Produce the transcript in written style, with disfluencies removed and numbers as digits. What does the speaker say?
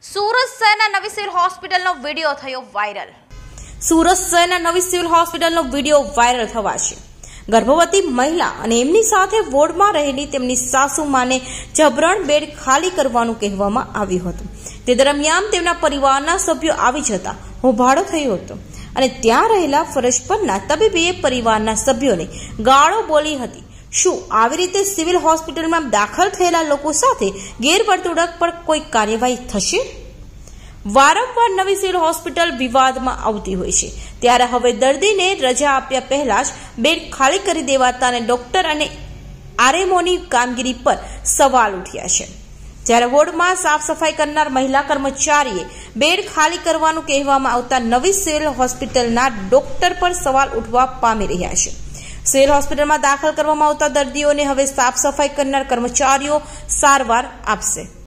સુરત શહેરના નવી સિવિલ હોસ્પિટલનો વિડીયો થયો વાયરલ। સુરત શહેરના નવી સિવિલ હોસ્પિટલનો વિડીયો વાયરલ થવા છે। ગર્ભવતી મહિલા અને એમની સાથે વોર્ડમાં રહેલી તેમની સાસુમાને જબરન બેડ ખાલી કરવાનું કહેવામાં આવ્યું હતું। તે દરમિયાન તેમના પરિવારના સભ્યો આવી જતા હોબાળો થયો હતો અને ત્યાં રહેલા ફરજ પરના તબીબીએ પરિવારના સભ્યોને ગાળો બોલી હતી। શું આવી રીતે સિવિલ હોસ્પિટલમાં દાખલ થયેલા લોકો સાથે ગેરવર્તણૂક પર કોઈ કાર્યવાહી થશે? વારંવાર નવી સિવિલ હોસ્પિટલ વિવાદમાં આવતી હોય છે, ત્યારે હવે દર્દીને રજા આપ્યા પહેલા જ બેડ ખાલી કરી દેવાતા અને ડોક્ટર અને આરએમઓની કામગીરી પર સવાલ ઉઠ્યા છે। જ્યારે વોર્ડમાં સાફ સફાઈ કરનાર મહિલા કર્મચારીએ બેડ ખાલી કરવાનું કહેવામાં આવતા નવી સિવિલ હોસ્પિટલના ડોક્ટર પર સવાલ ઉઠવા પામી રહ્યા છે। સિવિલ હોસ્પિટલમાં દાખલ કરવામાં આવતા દર્દીઓને હવે સાફ સફાઈ કરનાર કર્મચારીઓ સારવાર આપશે।